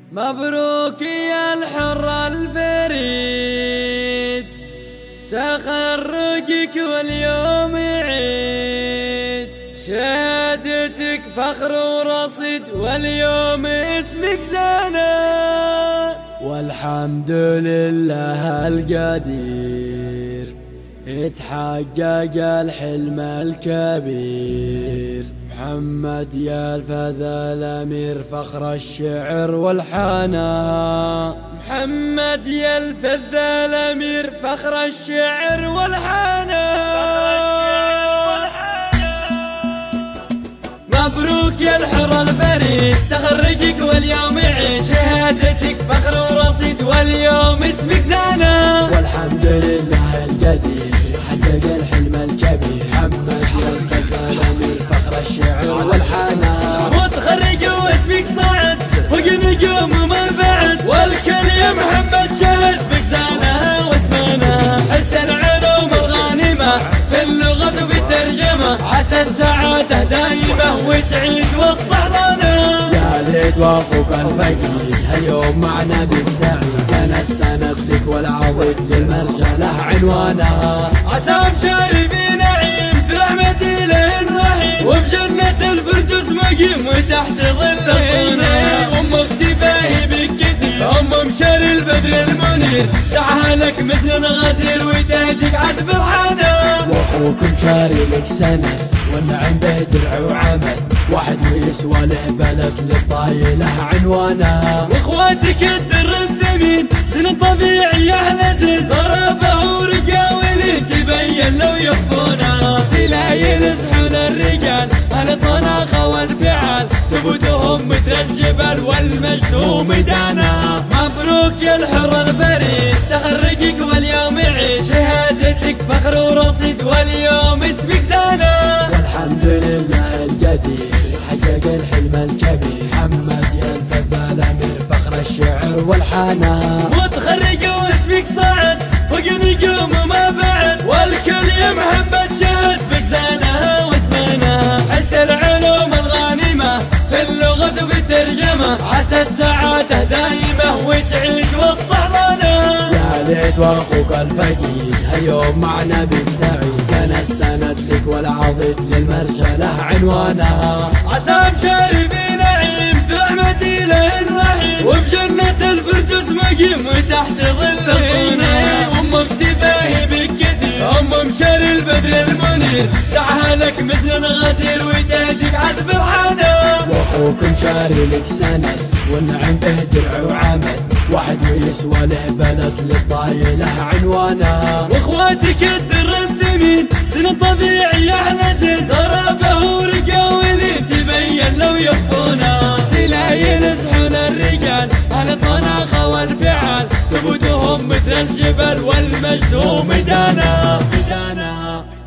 مبروك يا الحر الفريد، تخرجك واليوم عيد، شهادتك فخر ورصيد واليوم اسمك زنا. والحمد لله القدير اتحقق الحلم الكبير، محمد يا الفذا الأمير فخر الشعر والحانة. محمد يا الفذا الأمير فخر الشعر والحانة. مبروك يا الحر الفريد، تخرجك واليوم عيد، شهادتك فخر ورصيد واليوم اسمك زنا. والحمد لله القدير حقق الحلم الكبير، محمد يا الفذا الأمير فخر الشعر والحانة. متخرج واسمك صعد فوق نجوم ما بعد، والكل يا محمد شهد بك زانها واسمانها. حس العلوم الغانمة في اللغة وفي الترجمة، عسى السعادة دايمة وتعيش وسط أحضانها. يا ليت واخوك الفقيد هاليوم معنا بك سعيد، انا السند لك والعضد للمرجله عنوانها. عسام شاربي نعيم في رحمة إله رحيم، وفي جنة الفردوس مقيم وتحت ظل الصنع. أم اختباهي بك كثير، أم مشر البدر المنير، دعها لك مثل الغزير وتهديك عذب الحنان. واخوك مشاري لك سند والنعم به درع وعمل، واحد ويسوى له بلد للطايله عنوانها. واخواتك الدر الثمين سن طبيعي احلى زين، ضربه ورقاولي تبين لو يخفونها. سلايل يصحون الرجال الطناخه والفعال، ثبوتهم مثل الجبل والمجد ميدانا. مبروك يا الحر الفريد، تخرجك واليوم عيد، شهادتك فخر ورصيد واليوم اسمك زنا. والحمد لله القدير حقق الحلم الكبير، محمد يا الفذا الأمير فخر الشعر والحانة. متخرج واسمك صعد فوق نجوم ما بعد، والكل يا محمد شهد بك زانها واسمانها. حس العلوم الغانمة في اللغة وفي الترجمة، عسى السعادة دايمة وتعيش وسط أحضانها. يا ليت واخوك الفقيد هاليوم معنا بك سعيد، انا السند لك والعضد للمرجله عنوانها. عسام شاربي نعيم في رحمة إله رحيم، وفي جنة الفردوس مقيم وتحت ظل الصنع. أم اختباهي بك كثير، أم مشر البدر المنير، دعها لك مثل الغزير وتهديك عذب الحنان. واخوك مشاري لك سند والنعم به درع وعمل، واحد ويسوى له بلد للطايله عنوانها. واخواتك الدر الثمين سن طبيعي احلى زين، ضربه ورقاولي تبين لو يخفونها. سلايل يصحون الرجال الطناخه والفعال، ثبوتهم مثل الجبل والمجد ميدانا.